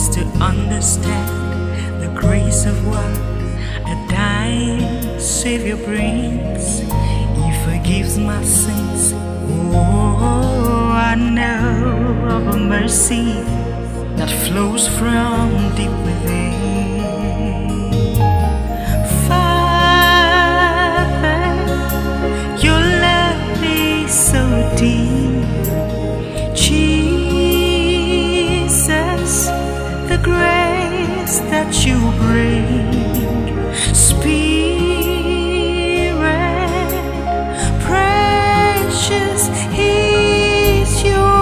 is to understand the grace of what a dying Savior brings. He forgives my sins. Oh, I know of a mercy that flows from deep within. Father, your love is so deep. Jesus, the grace that you bring. Spirit, precious is your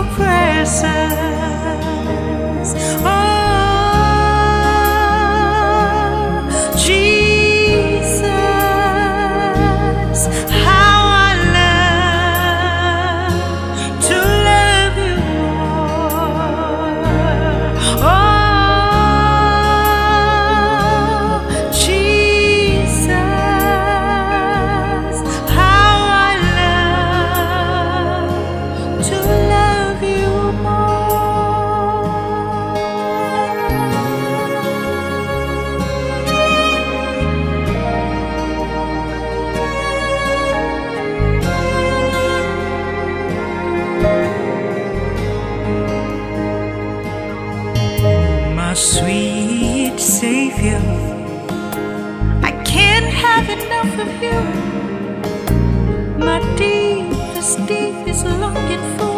presence. Oh, Jesus, how I love to love you more. Oh, sweet Savior, I can't have enough of you. My deepest longing for